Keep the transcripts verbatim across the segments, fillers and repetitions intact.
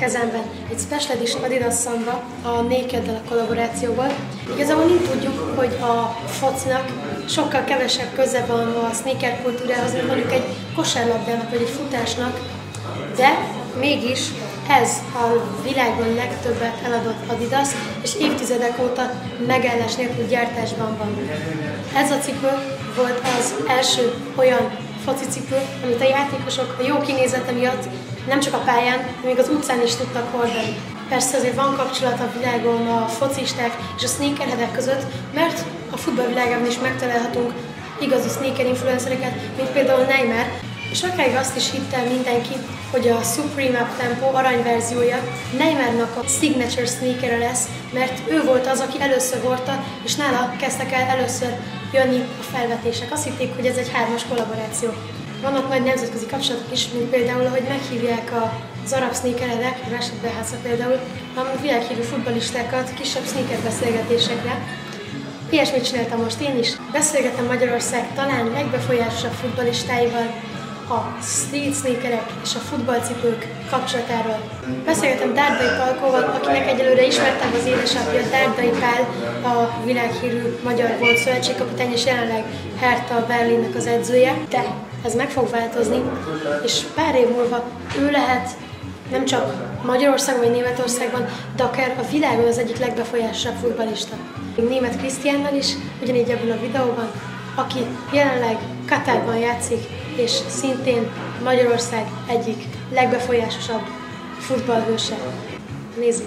kezemben egy Special Edition Adidas Samba a Naked-del a kollaborációból. Igazából nem tudjuk, hogy a focinak sokkal kevesebb köze van a sneaker kultúrához, mint mondjuk egy kosárlabdának vagy egy futásnak, de mégis ez a világon legtöbbet eladott Adidas, és évtizedek óta megállás nélkül gyártásban van. Ez a cipő volt az első olyan focicipő, amit a játékosok a jó kinézete miatt nem csak a pályán, de még az utcán is tudtak hordani. Persze azért van kapcsolat a világon a focisták és a sneakerheadek között, mert a futballvilágában is megtalálhatunk igazi sneaker influencereket, mint például Neymar, és akár azt is hitte mindenki, hogy a Supreme Uptempo aranyverziója Neymarnak a signature sneakere lesz, mert ő volt az, aki először hordta, és nála kezdtek el először jönni a felvetések. Azt hitték, hogy ez egy hármas kollaboráció. Vannak nagy nemzetközi kapcsolatok is, mint például, hogy meghívják az arab sneakerheadek, Rashid Behasa például, a világhírű futballistákat kisebb sneaker beszélgetésekre. Ilyesmit csináltam most én is. Beszélgetem Magyarország talán legbefolyásosabb futballistáival, a street sneakerek és a futballcipők kapcsolatáról. Beszélgetem Dárdai Palkóval, akinek egyelőre ismertem az édesapja, Dárdai Pál, a világhírű magyar volt szövetségkapitány, és jelenleg Hertha Berlinnek az edzője. De ez meg fog változni, és pár év múlva ő lehet nem csak Magyarországon vagy Németországban, de akár a világon az egyik legbefolyásosabb futballista. Németh Krisztiánnal is, ugyanígy ebben a videóban, aki jelenleg Katarban játszik, és szintén Magyarország egyik legbefolyásosabb futballhőse. Nézzük!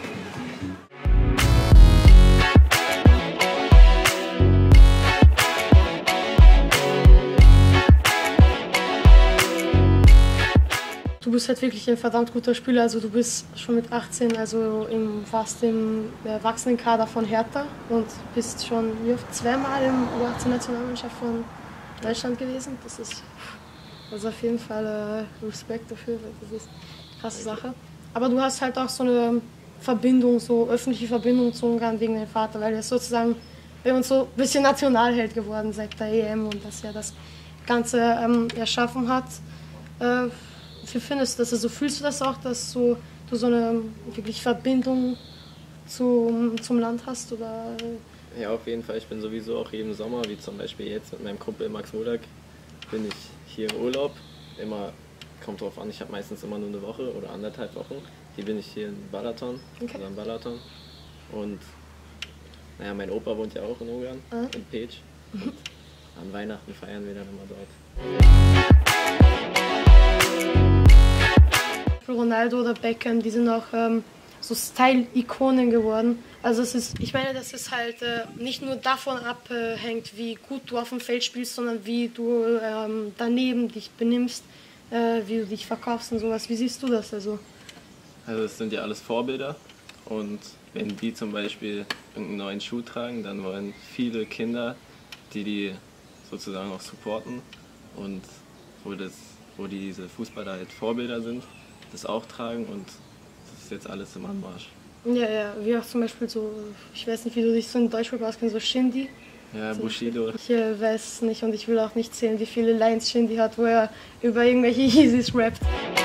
Du bist halt wirklich ein verdammt guter Spieler, also du bist schon mit achtzehn, also im, warst im Erwachsenenkader von Hertha und bist schon zweimal im U achtzehn-Nationalmannschaft von Deutschland gewesen. Das ist also auf jeden Fall äh, Respekt dafür, weil das ist eine krasse Sache. Aber du hast halt auch so eine Verbindung, so öffentliche Verbindung zu Ungarn wegen deinem Vater, weil er ist sozusagen bei uns so ein bisschen Nationalheld geworden seit der E M und dass er das Ganze ähm, erschaffen hat. Äh, Wie findest du das? Also fühlst du das auch, dass so, du so eine wirklich Verbindung zu, zum Land hast? Oder? Ja, auf jeden Fall. Ich bin sowieso auch jeden Sommer, wie zum Beispiel jetzt mit meinem Kumpel Max Mudak, bin ich hier im Urlaub. Immer, kommt drauf an, ich habe meistens immer nur eine Woche oder anderthalb Wochen. Hier bin ich hier in Balaton, okay. Also in Balaton. Und naja, mein Opa wohnt ja auch in Ungarn, ah. in Pécs. Und an Weihnachten feiern wir dann immer dort. Ronaldo oder Beckham, die sind auch ähm, so Style-Ikonen geworden. Also es ist, ich meine, dass es halt äh, nicht nur davon abhängt, wie gut du auf dem Feld spielst, sondern wie du ähm, daneben dich benimmst, äh, wie du dich verkaufst und sowas. Wie siehst du das also? Also es sind ja alles Vorbilder und wenn die zum Beispiel irgendeinen neuen Schuh tragen, dann wollen viele Kinder, die die sozusagen auch supporten und wo, das, wo diese Fußballer halt Vorbilder sind, das auch tragen und das ist jetzt alles im Anmarsch. Ja, ja, wie auch zum Beispiel so, ich weiß nicht, wie du dich so in Deutschrap auskennst, so Shindy. Ja, Bushido. Ich äh, weiß nicht und ich will auch nicht zählen, wie viele Lines Shindy hat, wo er über irgendwelche Yeezys rappt.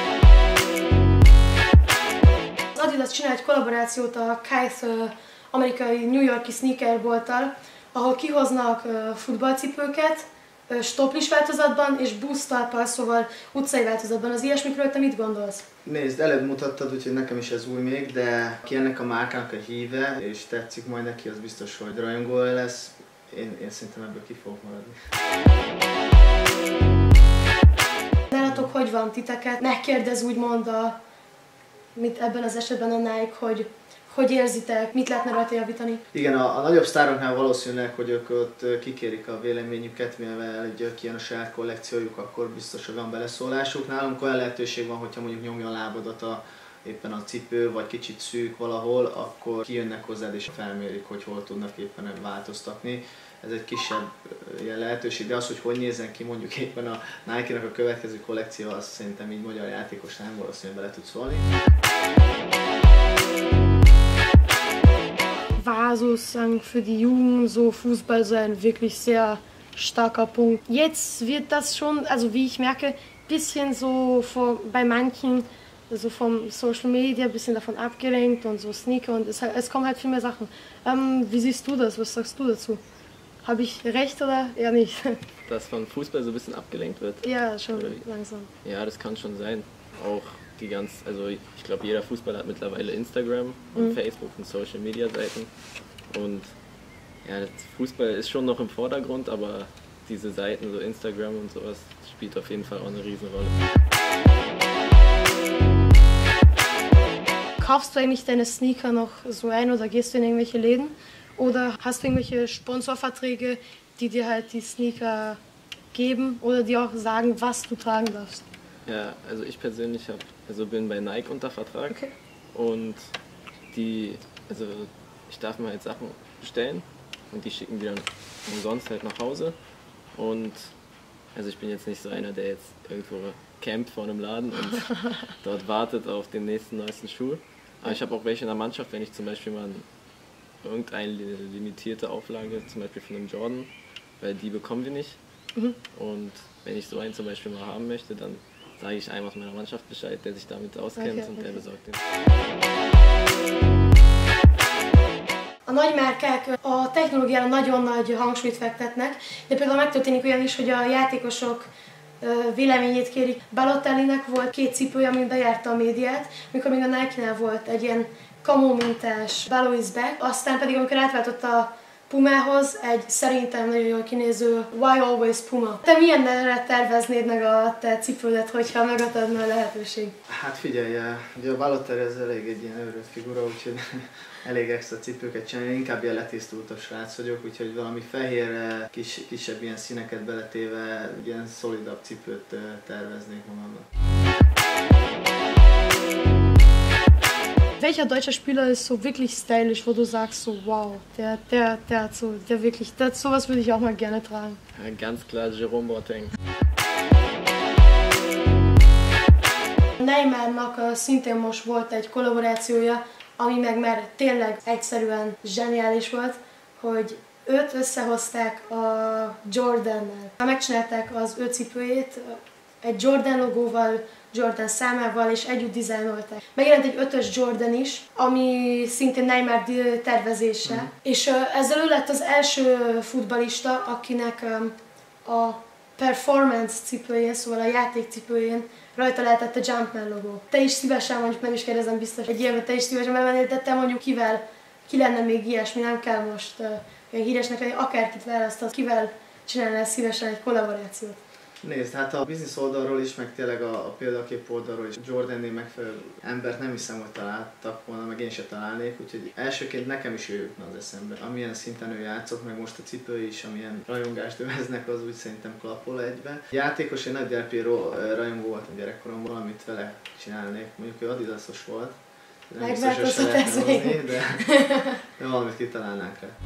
Az Adidas csinál egy kollaborációt a Kith amerikai New Yorki sneakerbolttal, ahol kihoznak futballcipőket, stoplis változatban és boost talppal, szóval utcai változatban. Az ilyesmikről te mit gondolsz? Nézd, előbb mutattad, úgyhogy nekem is ez új még, de ki ennek a márkának a híve, és tetszik majd neki, az biztos, hogy rajongója lesz. Én, én szerintem ebből ki fogok maradni. Nálatok hogy van titeket? Megkérdez úgymond a, mint ebben az esetben a Nike, hogy hogy érzitek, mit lehetne rajta javítani? Igen, a, a nagyobb sztároknál valószínűleg, hogy ők ott kikérik a véleményüket, mivel egy kijön a saját kollekciójuk, akkor biztos, hogy van beleszólásuk. Nálunk olyan lehetőség van, hogyha mondjuk nyomja a lábadat a, éppen a cipő, vagy kicsit szűk valahol, akkor kijönnek hozzád és felmérik, hogy hol tudnak éppen változtatni. Ez egy kisebb ilyen lehetőség, de az, hogy hogy nézzen ki mondjuk éppen a Nike-nak a következő kollekció, azt szerintem így magyar játékos nem valószínűleg bele tud szólni. War sozusagen für die Jugend so Fußball so ein wirklich sehr starker Punkt. Jetzt wird das schon, also wie ich merke, ein bisschen so vor, bei manchen so vom Social Media ein bisschen davon abgelenkt und so Sneaker und es, es kommen halt viel mehr Sachen. Ähm, wie siehst du das? Was sagst du dazu? Habe ich recht oder eher nicht? Dass von Fußball so ein bisschen abgelenkt wird? Ja, schon langsam. Ja, das kann schon sein. Auch die ganz, also ich glaube, jeder Fußballer hat mittlerweile Instagram und mhm. Facebook und Social Media Seiten. Und ja, das Fußball ist schon noch im Vordergrund, aber diese Seiten, so Instagram und sowas, spielt auf jeden Fall auch eine Riesenrolle. Kaufst du eigentlich deine Sneaker noch so ein oder gehst du in irgendwelche Läden? Oder hast du irgendwelche Sponsorverträge, die dir halt die Sneaker geben oder die auch sagen, was du tragen darfst? Ja, also ich persönlich hab, also bin bei Nike unter Vertrag okay. und die, also ich darf mir halt Sachen bestellen und die schicken die dann umsonst halt nach Hause. Und also ich bin jetzt nicht so einer, der jetzt irgendwo campt vor einem Laden und dort wartet auf den nächsten neuesten Schuh. Aber ich habe auch welche in der Mannschaft, wenn ich zum Beispiel mal irgendeine limitierte Auflage, zum Beispiel von einem Jordan, weil die bekommen wir nicht. Mhm. Und wenn ich so einen zum Beispiel mal haben möchte, dann sage ich einem aus meiner Mannschaft Bescheid, der sich damit auskennt okay, und okay. der besorgt den. A nagy márkák a technológiára nagyon nagy hangsúlyt fektetnek, de például megtörténik olyan is, hogy a játékosok véleményét kérik. Balotellinek volt két cipője, ami bejárta a médiát, mikor még a Nike-nál volt egy ilyen kamó mintás Balois bag, aztán pedig amikor átváltott a Pumához, egy szerintem nagyon jól kinéző Why Always Puma. Te milyenre terveznéd meg a te cipődet, hogyha megadadna a lehetőség? Hát figyelj, ugye a Balotelli ez elég egy ilyen őrült figura, úgyhogy elég extra cipőket csinálni, inkább ilyen letisztultabb srác vagyok, úgyhogy valami fehérre, kis, kisebb ilyen színeket beletéve, ilyen szolidabb cipőt terveznék magamnak. Welcher deutscher Spieler ist so wirklich stylisch, wo du sagst so wow, der, der, der hat so, der wirklich, der, sowas würde ich auch mal gerne tragen. Ja, ganz klar Jerome Boateng. Neymarnak szintén most volt egy kollaborációja, ami meg már tényleg egyszerűen zseniális volt, hogy őt összehozták a Jordannel. Megcsinálták az ő cipőjét egy Jordan logóval, Jordan számával, és együtt dizájnolták. Megjelent egy ötös Jordan is, ami szintén Neymar tervezése, mm. és ezzel ő lett az első futballista, akinek a performance cipőjén, szóval a játékcipőjén rajta lehetett a Jumpman logó. Te is szívesen, mondjuk nem is kérdezem biztos, egy ilyenben te is szívesen bemennél, de te mondjuk kivel, ki lenne még ilyesmi, nem kell most uh, olyan híresnek lenni, akárkit választasz, kivel csinálnál szívesen egy kollaborációt. Nézd, hát a biznisz oldalról is, meg tényleg a, a példakép oldalról is Jordannél megfelelő embert nem hiszem, hogy találtak volna, meg én se találnék, úgyhogy elsőként nekem is ő jutna az eszembe. Amilyen szinten ő játszott, meg most a cipői is, amilyen rajongást öveznek, az úgy szerintem klappol egybe. Játékos, én nagy Del Piero rajongó voltam gyerekkoromban, valamit vele csinálnék, mondjuk ő adidasos volt. Nem biztos, hogy se lehetne hozni, de, de valamit kitalálnánk rá.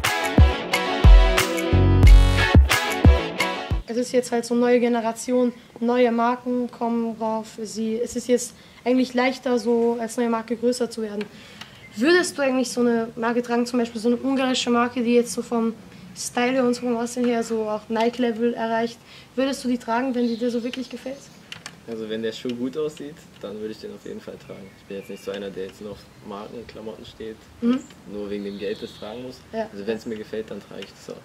Es ist jetzt halt so neue Generation, neue Marken kommen drauf. Sie, es ist jetzt eigentlich leichter, so als neue Marke größer zu werden. Würdest du eigentlich so eine Marke tragen, zum Beispiel so eine ungarische Marke, die jetzt so vom Style und so vom Aussehen her so auch Nike-Level erreicht, würdest du die tragen, wenn die dir so wirklich gefällt? Also wenn der Schuh gut aussieht, dann würde ich den auf jeden Fall tragen. Ich bin jetzt nicht so einer, der jetzt nur auf Markenklamotten steht, mhm. nur wegen dem Geld das tragen muss. Ja. Also wenn es mir gefällt, dann trage ich das auch.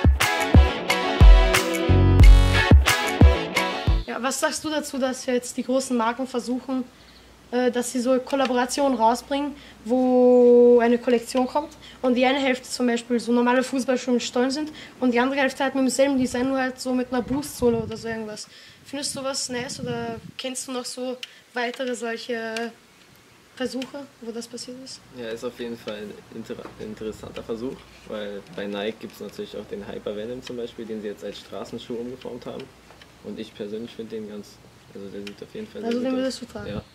Ja, was sagst du dazu, dass jetzt die großen Marken versuchen, dass sie so Kollaborationen rausbringen, wo eine Kollektion kommt und die eine Hälfte zum Beispiel so normale Fußballschuhe mit Stollen sind und die andere Hälfte halt mit demselben Design, nur halt so mit einer Boost-Sohle oder so irgendwas. Findest du was nice oder kennst du noch so weitere solche Versuche, wo das passiert ist? Ja, ist auf jeden Fall ein inter interessanter Versuch, weil bei Nike gibt es natürlich auch den Hyper Venom zum Beispiel, den sie jetzt als Straßenschuh umgeformt haben. Und ich persönlich finde den ganz, also der sieht auf jeden Fall sehr also gut den aus. würdest du tragen? Ja.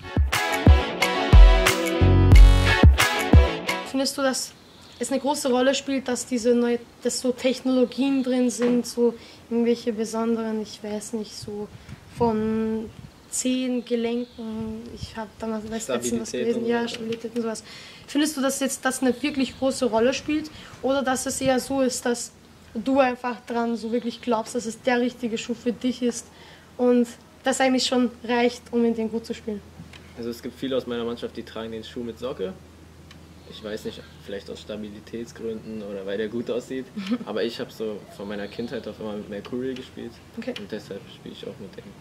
Findest du, dass es eine große Rolle spielt, dass diese neue, dass so Technologien drin sind, so irgendwelche besonderen, ich weiß nicht, so von Zehen, Gelenken, ich habe damals letztens was gelesen, ja, Stabilität und sowas. Findest du, dass jetzt das eine wirklich große Rolle spielt oder dass es eher so ist, dass du einfach dran so wirklich glaubst, dass es der richtige Schuh für dich ist und das eigentlich schon reicht, um in den gut zu spielen? Also es gibt viele aus meiner Mannschaft, die tragen den Schuh mit Socke. Ich weiß nicht, vielleicht aus Stabilitätsgründen oder weil der gut aussieht. Aber ich habe so von meiner Kindheit auf immer mit Mercurial gespielt. Okay. Und deshalb spiele ich auch mit dem.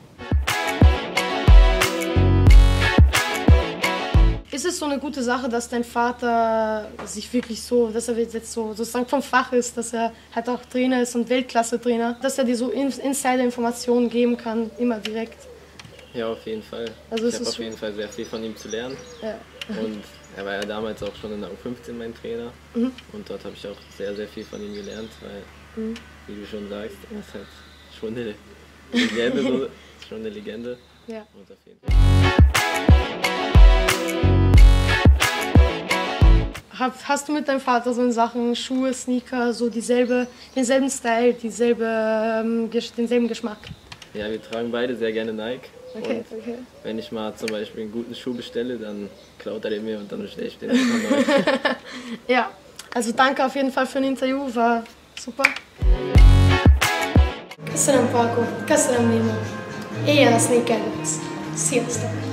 Ist es so eine gute Sache, dass dein Vater sich wirklich so, dass er jetzt so sozusagen vom Fach ist, dass er halt auch Trainer ist und Weltklasse-Trainer, dass er dir so Insider-Informationen geben kann, immer direkt? Ja, auf jeden Fall. Also ich habe auf schon... jeden Fall sehr viel von ihm zu lernen. Ja. Und er war ja damals auch schon in der U fünfzehn mein Trainer. Mhm. Und dort habe ich auch sehr, sehr viel von ihm gelernt, weil, mhm. wie du schon sagst, er ist halt schon eine Legende. So, schon eine Legende. Ja. Und auf jeden Fall. Hast du mit deinem Vater so in Sachen Schuhe, Sneaker, so dieselbe, denselben Style, dieselbe, ähm, denselben Geschmack? Ja, wir tragen beide sehr gerne Nike. Okay, und okay. Wenn ich mal zum Beispiel einen guten Schuh bestelle, dann klaut er den mir und dann bestelle ich den einfach neu. Ja, also danke auf jeden Fall für ein Interview, war super. Köszönöm, Falko, köszönöm, Nemo. Éjjel a sneakerhez. Sziasztok!